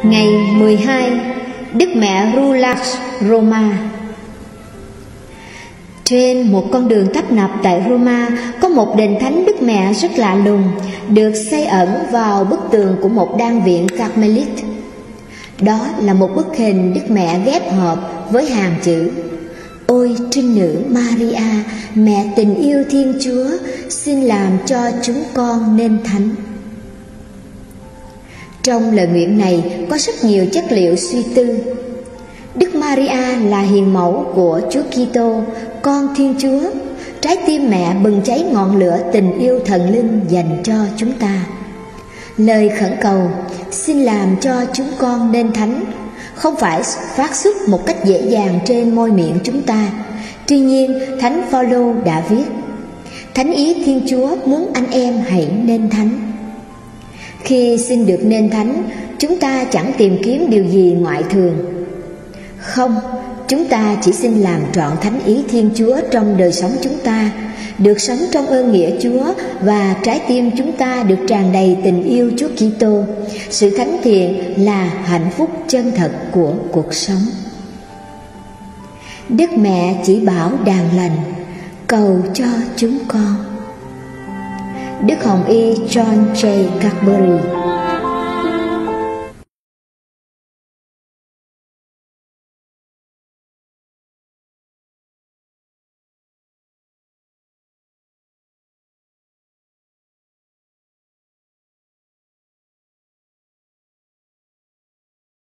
Ngày 12, Đức Mẹ Rula Roma. Trên một con đường tấp nập tại Roma có một đền thánh Đức Mẹ rất lạ lùng, được xây ẩn vào bức tường của một đan viện Carmelite. Đó là một bức hình Đức Mẹ ghép hợp với hàng chữ: Ôi trinh nữ Maria, mẹ tình yêu Thiên Chúa, xin làm cho chúng con nên thánh. Trong lời nguyện này có rất nhiều chất liệu suy tư. Đức Maria là hiền mẫu của Chúa Kitô, con Thiên Chúa. Trái tim mẹ bừng cháy ngọn lửa tình yêu thần linh dành cho chúng ta. Lời khẩn cầu xin làm cho chúng con nên thánh không phải phát xuất một cách dễ dàng trên môi miệng chúng ta. Tuy nhiên, Thánh Phaolô đã viết: Thánh ý Thiên Chúa muốn anh em hãy nên thánh. Khi xin được nên thánh, chúng ta chẳng tìm kiếm điều gì ngoại thường. Không, chúng ta chỉ xin làm trọn thánh ý Thiên Chúa trong đời sống chúng ta, được sống trong ơn nghĩa Chúa, và trái tim chúng ta được tràn đầy tình yêu Chúa Kitô. Sự thánh thiện là hạnh phúc chân thật của cuộc sống. Đức Mẹ chỉ bảo đàn lành, cầu cho chúng con. Đức Hồng Y John J. Cadbury.